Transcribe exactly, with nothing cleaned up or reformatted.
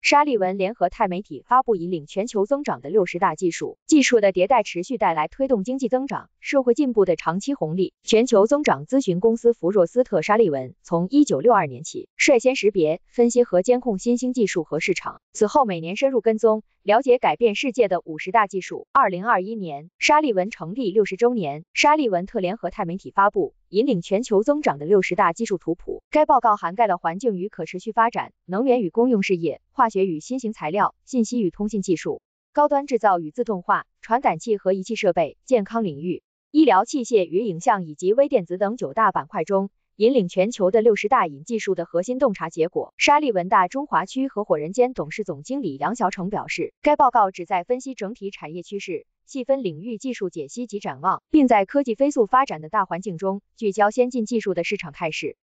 沙利文联合钛媒体发布引领全球增长的六十大技术，技术的迭代持续带来推动经济增长、社会进步的长期红利。全球增长咨询公司福若斯特·沙利文从一九六二年起率先识别、分析和监控新兴技术和市场，此后每年深入跟踪，了解改变世界的五十大技术。二零二一年，沙利文成立六十周年，沙利文特联合钛媒体发布引领全球增长的六十大技术图谱。该报告涵盖了环境与可持续发展、能源与公用事业、化学与新型材料、信息与通信技术、高端制造与自动化、传感器和仪器设备、健康领域、医疗器械与影像以及微电子等九大板块中，引领全球的六十大引技术的核心洞察结果。沙利文大中华区合伙人兼董事总经理杨小成表示，该报告旨在分析整体产业趋势，细分领域技术解析及展望，并在科技飞速发展的大环境中，聚焦先进技术的市场态势。